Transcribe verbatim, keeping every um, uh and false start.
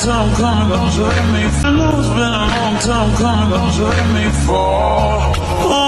time coming, don't you let me fall. I know it's been a long time coming, don't you let me fall.